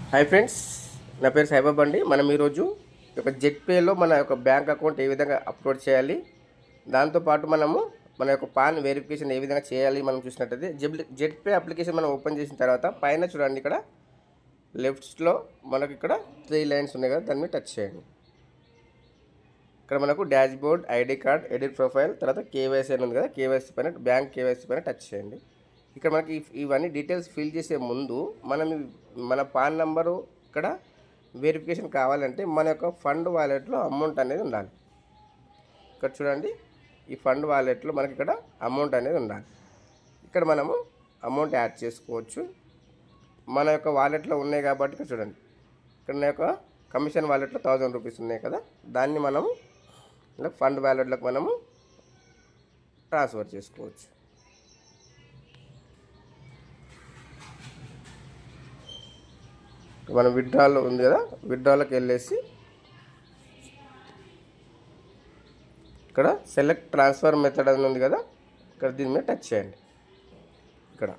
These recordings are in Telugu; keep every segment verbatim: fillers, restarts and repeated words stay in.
హాయ్ ఫ్రెండ్స్, నా పేరు సాయిబాబా అండి. మనం ఈరోజు ఒక జెట్పేలో మన యొక్క బ్యాంక్ అకౌంట్ ఏ విధంగా అప్లోడ్ చేయాలి, దాంతోపాటు మనము మన యొక్క పాన్ వెరిఫికేషన్ ఏ విధంగా చేయాలి మనం చూసినట్టయితే జెబ్ జెట్పే అప్లికేషన్ మనం ఓపెన్ చేసిన తర్వాత పైన చూడండి, ఇక్కడ లెఫ్ట్లో మనకు ఇక్కడ త్రీ లైన్స్ ఉన్నాయి కదా, దాని మీద టచ్ చేయండి. ఇక్కడ మనకు dashboard, ID card, edit profile, తర్వాత కేవైసీ అని ఉంది కదా, కేవైసీ పైన బ్యాంక్ కేవైసీ పైన టచ్ చేయండి. ఇక్కడ మనకి ఇవన్నీ డీటెయిల్స్ ఫిల్ చేసే ముందు మనం మన పాన్ నెంబరు ఇక్కడ వెరిఫికేషన్ కావాలంటే మన యొక్క ఫండ్ వాలెట్లో అమౌంట్ అనేది ఉండాలి. ఇక్కడ చూడండి, ఈ ఫండ్ వాలెట్లో మనకి ఇక్కడ అమౌంట్ అనేది ఉండాలి. ఇక్కడ మనము అమౌంట్ యాడ్ చేసుకోవచ్చు. మన యొక్క వాలెట్లో ఉన్నాయి కాబట్టి ఇక్కడ చూడండి, ఇక్కడ నా యొక్క కమిషన్ వాలెట్లో థౌజండ్ రూపీస్ ఉన్నాయి కదా, దాన్ని మనము ఇలా ఫండ్ వాలెట్లోకి మనము ట్రాన్స్ఫర్ చేసుకోవచ్చు. మనం విత్డ్రాల్ ఉంది కదా, విత్డ్రాల్కి వెళ్ళేసి ఇక్కడ సెలెక్ట్ ట్రాన్స్ఫర్ మెథడ్ అని ఉంది కదా, ఇక్కడ దీని మీద టచ్ చేయండి. ఇక్కడ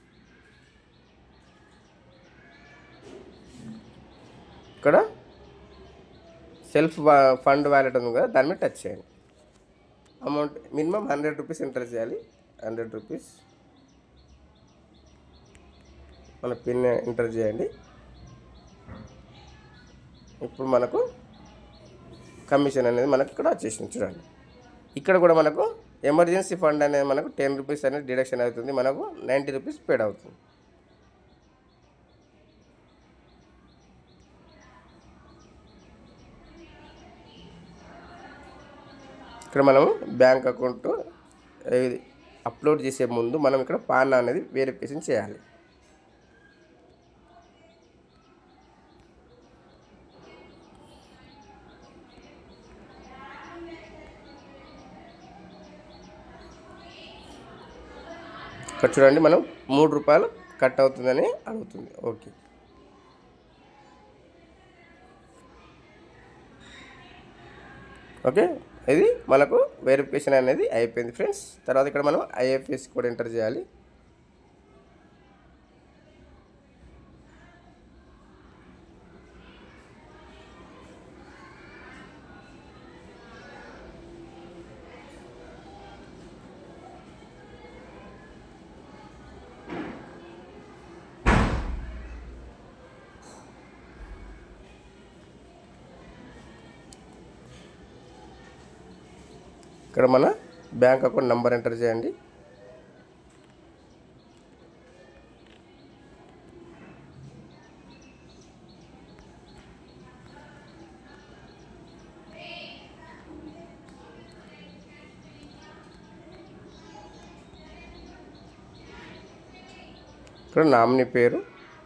ఇక్కడ సెల్ఫ్ ఫండ్ వ్యాలెట్ ఉంది కదా, దాని మీద టచ్ చేయండి. Amount minimum hundred rupees enter చేయాలి. హండ్రెడ్ రూపీస్ మన పిన్ ఎంటర్ చేయండి. ఇప్పుడు మనకు కమిషన్ అనేది మనకు ఇక్కడ వచ్చేసింది. చూడండి, ఇక్కడ కూడా మనకు ఎమర్జెన్సీ ఫండ్ అనేది మనకు టెన్ రూపీస్ అనేది డిడక్షన్ అవుతుంది, మనకు నైంటీ రూపీస్ పేడ్ అవుతుంది. ఇక్కడ మనము బ్యాంక్ అకౌంట్ అప్లోడ్ చేసే ముందు మనం ఇక్కడ పాన్ అనేది వెరిఫికేషన్ చేయాలి. ఇక్కడ చూడండి, మనం మూడు రూపాయలు కట్ అవుతుందని అడుగుతుంది. ఓకే, ఓకే ఇది మనకు వెరిఫికేషన్ అనేది అయిపోయింది ఫ్రెండ్స్. తర్వాత ఇక్కడ మనం ఐఎఫ్ఎస్సి కోడ్ ఎంటర్ చేయాలి. ఇక్కడ మన బ్యాంక్ అకౌంట్ నెంబర్ ఎంటర్ చేయండి. ఇక్కడ నామినీ పేరు,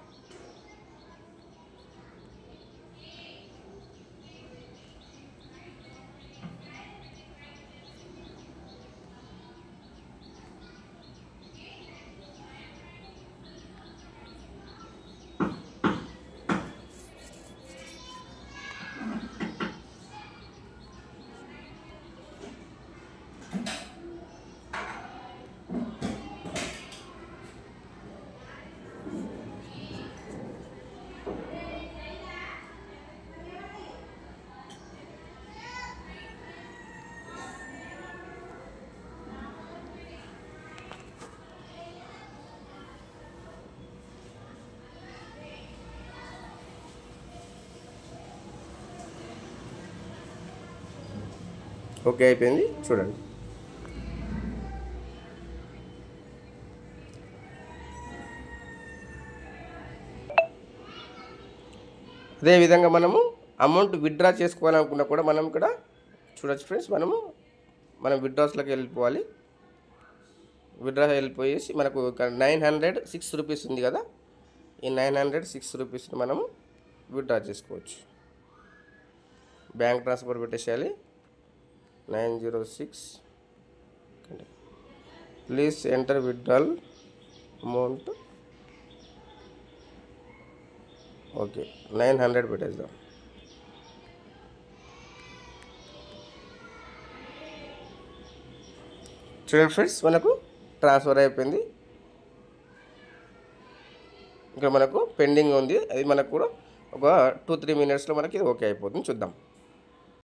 ఓకే అయిపోయింది. చూడండి, అదేవిధంగా మనము అమౌంట్ విత్డ్రా చేసుకోవాలనుకున్నా కూడా మనం ఇక్కడ చూడొచ్చు ఫ్రెండ్స్. మనము మనం విత్డ్రాస్లోకి వెళ్ళిపోవాలి. విత్డ్రా వెళ్ళిపోయేసి మనకు ఇక్కడ నైన్ హండ్రెడ్ సిక్స్ రూపీస్ ఉంది కదా, ఈ నైన్ హండ్రెడ్ సిక్స్ రూపీస్ని మనము విత్డ్రా చేసుకోవచ్చు. బ్యాంక్ ట్రాన్స్ఫర్ పెట్టేసేయాలి. Nine zero six please enter withdrawal amount. Okay, nine hundred పెట్టేద్దాం. చూడండి ఫ్రెండ్స్, మనకు ట్రాన్స్ఫర్ అయిపోయింది. ఇంకా ఇక్కడ మనకు పెండింగ్ ఉంది, అది మనకు కూడా ఒక టూ త్రీ మినిట్స్లో మనకి ఇది ఓకే అయిపోతుంది. చూద్దాం.